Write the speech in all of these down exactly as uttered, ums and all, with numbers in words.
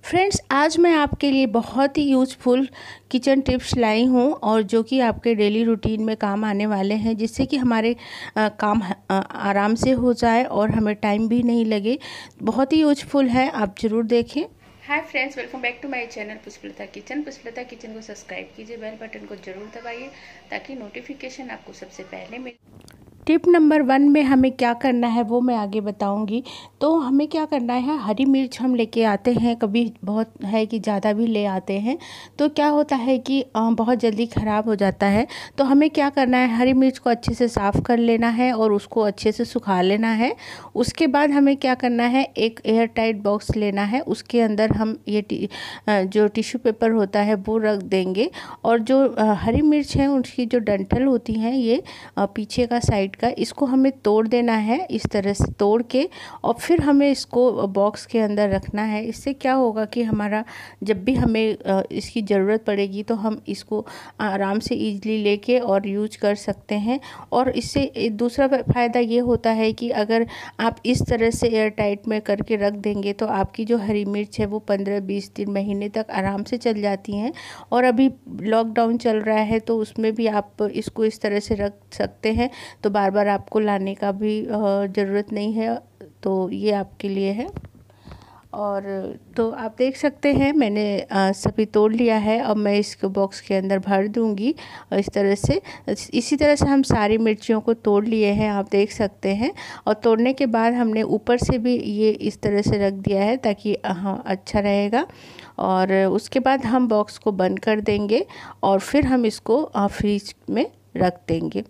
Friends, आज मैं आपके लिए बहुत ही यूज़फुल किचन टिप्स लाई हूँ और जो कि आपके डेली रूटीन में काम आने वाले हैं, जिससे कि हमारे आ, काम आ, आराम से हो जाए और हमें टाइम भी नहीं लगे। बहुत ही यूज़फुल है, आप ज़रूर देखें। Hi friends, welcome back to my channel Pushpalata kitchen. Pushpalata kitchen को सब्सक्राइब कीजिए, बेल बटन को जरूर दबाइए ताकि नोटिफिकेशन आपको सबसे पहले मिले। टिप नंबर वन में हमें क्या करना है वो मैं आगे बताऊंगी। तो हमें क्या करना है, हरी मिर्च हम लेके आते हैं, कभी बहुत है कि ज़्यादा भी ले आते हैं तो क्या होता है कि बहुत जल्दी ख़राब हो जाता है। तो हमें क्या करना है, हरी मिर्च को अच्छे से साफ़ कर लेना है और उसको अच्छे से सुखा लेना है। उसके बाद हमें क्या करना है, एक एयर टाइट बॉक्स लेना है, उसके अंदर हम ये टी, जो टिश्यू पेपर होता है वो रख देंगे। और जो हरी मिर्च है उसकी जो डंठल होती हैं, ये पीछे का साइड का, इसको हमें तोड़ देना है इस तरह से तोड़ के, और फिर हमें इसको बॉक्स के अंदर रखना है। इससे क्या होगा कि हमारा जब भी हमें इसकी ज़रूरत पड़ेगी तो हम इसको आराम से ईजिली लेके और यूज कर सकते हैं। और इससे दूसरा फ़ायदा ये होता है कि अगर आप इस तरह से एयर टाइट में करके रख देंगे तो आपकी जो हरी मिर्च है वो पंद्रह बीस दिन महीने तक आराम से चल जाती हैं। और अभी लॉकडाउन चल रहा है तो उसमें भी आप इसको इस तरह से रख सकते हैं, तो बार बार आपको लाने का भी ज़रूरत नहीं है। तो ये आपके लिए है। और तो आप देख सकते हैं मैंने सभी तोड़ लिया है। अब मैं इसको बॉक्स के अंदर भर दूंगी इस तरह से। इसी तरह से हम सारी मिर्चियों को तोड़ लिए हैं, आप देख सकते हैं। और तोड़ने के बाद हमने ऊपर से भी ये इस तरह से रख दिया है ताकि हाँ अच्छा रहेगा। और उसके बाद हम बॉक्स को बंद कर देंगे और फिर हम इसको फ्रिज में रख देंगे।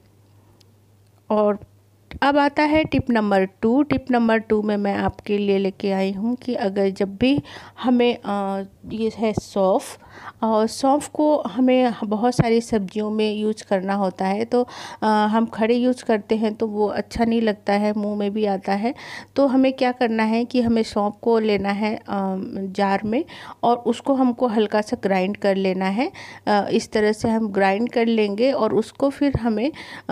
और अब आता है tip number two. Tip number two में मैं आपके लिए लेके आई हूँ कि अगर जब भी हमें आ, ये है सौंफ, और सौंफ को हमें बहुत सारी सब्जियों में यूज करना होता है, तो आ, हम खड़े यूज करते हैं तो वो अच्छा नहीं लगता है, मुंह में भी आता है। तो हमें क्या करना है कि हमें सौंफ को लेना है आ, जार में, और उसको हमको हल्का सा ग्राइंड कर लेना है। आ, इस तरह से हम ग्राइंड कर लेंगे और उसको फिर हमें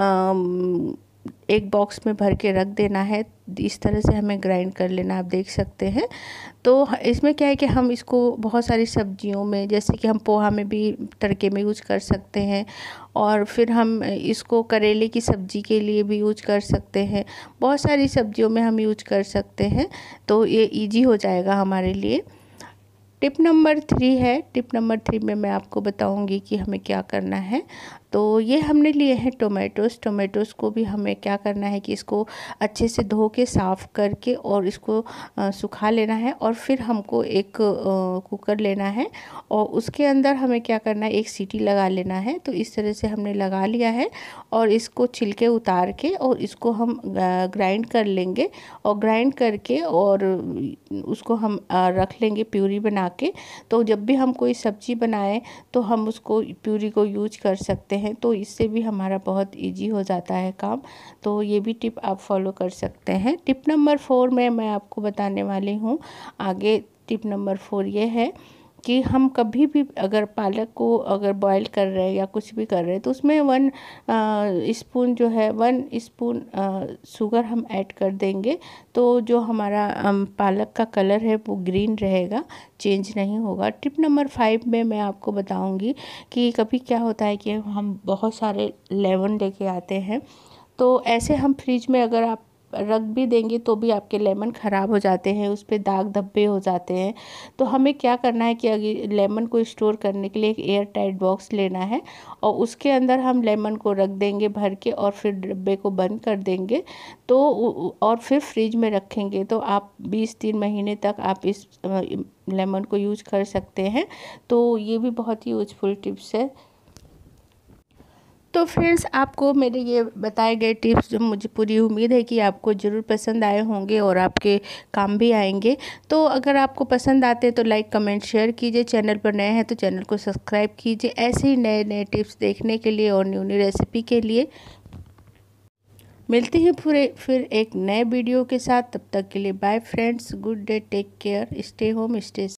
आ, एक बॉक्स में भर के रख देना है। इस तरह से हमें ग्राइंड कर लेना, आप देख सकते हैं। तो इसमें क्या है कि हम इसको बहुत सारी सब्जियों में, जैसे कि हम पोहा में भी तड़के में यूज कर सकते हैं, और फिर हम इसको करेले की सब्ज़ी के लिए भी यूज कर सकते हैं। बहुत सारी सब्जियों में हम यूज कर सकते हैं, तो ये इजी हो जाएगा हमारे लिए। टिप नंबर थ्री है। टिप नंबर थ्री में मैं आपको बताऊंगी कि हमें क्या करना है। तो ये हमने लिए हैं टोमेटोज़। टोमेटोज़ को भी हमें क्या करना है कि इसको अच्छे से धो के साफ़ करके और इसको आ, सुखा लेना है। और फिर हमको एक आ, कुकर लेना है और उसके अंदर हमें क्या करना है, एक सीटी लगा लेना है। तो इस तरह से हमने लगा लिया है और इसको छिलके उतार के और इसको हम ग्राइंड कर लेंगे। और ग्राइंड करके और उसको हम आ, रख लेंगे प्यूरी बना के। तो जब भी हम कोई सब्ज़ी बनाएं तो हम उसको प्यूरी को यूज कर सकते हैं, तो इससे भी हमारा बहुत इजी हो जाता है काम। तो ये भी टिप आप फॉलो कर सकते हैं। टिप नंबर फोर में मैं आपको बताने वाली हूँ आगे। टिप नंबर फोर ये है कि हम कभी भी अगर पालक को अगर बॉईल कर रहे हैं या कुछ भी कर रहे हैं तो उसमें वन स्पून जो है वन स्पून शुगर हम ऐड कर देंगे। तो जो हमारा पालक का कलर है वो ग्रीन रहेगा, चेंज नहीं होगा। टिप नंबर फाइव में मैं आपको बताऊंगी कि कभी क्या होता है कि हम बहुत सारे लेमन लेके आते हैं, तो ऐसे हम फ्रिज में अगर आप रख भी देंगे तो भी आपके लेमन ख़राब हो जाते हैं, उस पर दाग धब्बे हो जाते हैं। तो हमें क्या करना है कि अगर लेमन को स्टोर करने के लिए एक एयर टाइट बॉक्स लेना है और उसके अंदर हम लेमन को रख देंगे भर के, और फिर डब्बे को बंद कर देंगे। तो और फिर फ्रिज में रखेंगे तो आप बीस तीन महीने तक आप इस लेमन को यूज कर सकते हैं। तो ये भी बहुत ही यूजफुल टिप्स है। तो फ्रेंड्स, आपको मेरे ये बताए गए टिप्स जो मुझे पूरी उम्मीद है कि आपको ज़रूर पसंद आए होंगे और आपके काम भी आएंगे। तो अगर आपको पसंद आते हैं तो लाइक कमेंट शेयर कीजिए। चैनल पर नए हैं तो चैनल को सब्सक्राइब कीजिए ऐसे ही नए नए टिप्स देखने के लिए और न्यू न्यू रेसिपी के लिए। मिलते हैं पूरे फिर एक नए वीडियो के साथ। तब तक के लिए bye friends, good day, take care, stay home stay